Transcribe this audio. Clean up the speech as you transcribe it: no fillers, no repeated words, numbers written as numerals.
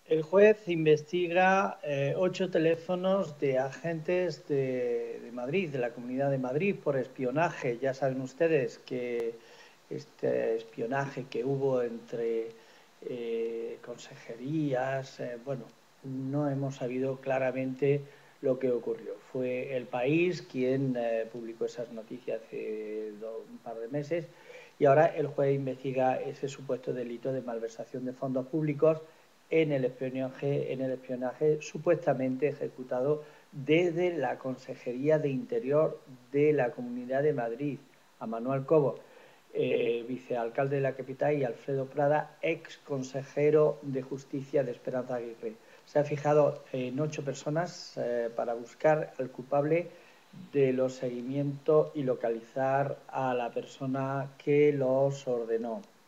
El juez investiga 8 teléfonos de agentes de Madrid, de la Comunidad de Madrid, por espionaje. Ya saben ustedes que este espionaje que hubo entre consejerías, bueno, no hemos sabido claramente lo que ocurrió. Fue El País quien publicó esas noticias hace un par de meses y ahora el juez investiga ese supuesto delito de malversación de fondos públicos en el espionaje supuestamente ejecutado desde la Consejería de Interior de la Comunidad de Madrid a Manuel Cobo, vicealcalde de la capital, y Alfredo Prada, ex consejero de Justicia de Esperanza Aguirre. Se ha fijado en 8 personas para buscar al culpable de los seguimientos y localizar a la persona que los ordenó.